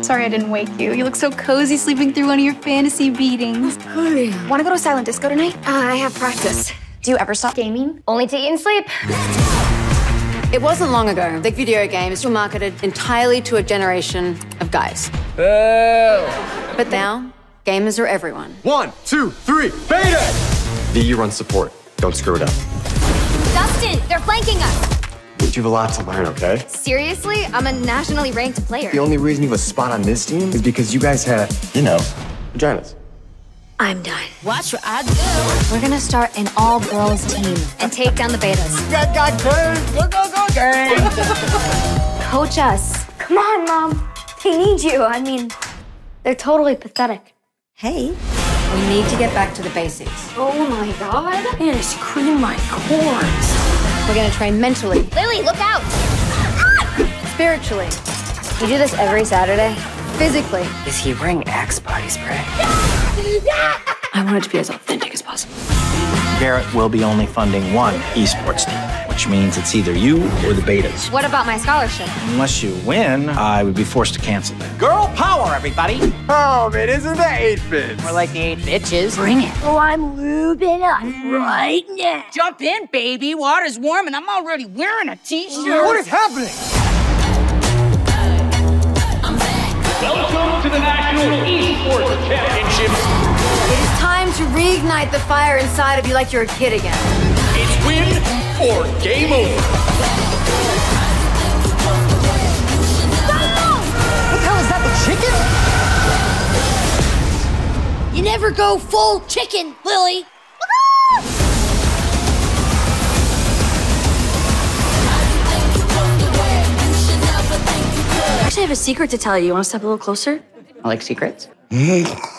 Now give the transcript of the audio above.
sorry I didn't wake you. You look so cozy sleeping through one of your fantasy beatings. Want to go to silent disco tonight? I have practice. Do you ever stop gaming? Only to eat and sleep. It wasn't long ago that video games were marketed entirely to a generation of guys. But now, gamers are everyone. 1, 2, 3, beta! V runs support. Don't screw it up. Dustin, they're flanking us. You have a lot to learn, okay? Seriously? I'm a nationally ranked player. The only reason you have a spot on this team is because you guys had, you know, vaginas. I'm done. Watch what I do. We're gonna start an all-girls team and take down the betas. Coach us. Come on, Mom. They need you. I mean, they're totally pathetic. Hey, we need to get back to the basics. Oh my God. Man, it's scream my cords. We're gonna train mentally, Lily, look out. spiritually, You do this every Saturday? physically. Is he wearing Axe body spray? I want it to be as authentic as possible. Barrett will be only funding one esports team, which means it's either you or the betas. What about my scholarship? Unless you win, I would be forced to cancel that. Girl power, everybody! Oh, man, isn't that 8 bits? More like the 8 bitches. Bring it. Oh, I'm lubing up right now. Jump in, baby. Water's warm and I'm already wearing a t-shirt. What is happening? Welcome to the National Esports Championships. It is time to reignite the fire inside of you like you're a kid again. It's win or game over. What the hell is that, the chicken? You never go full chicken, Lily. I actually have a secret to tell you. You want to step a little closer? I like secrets.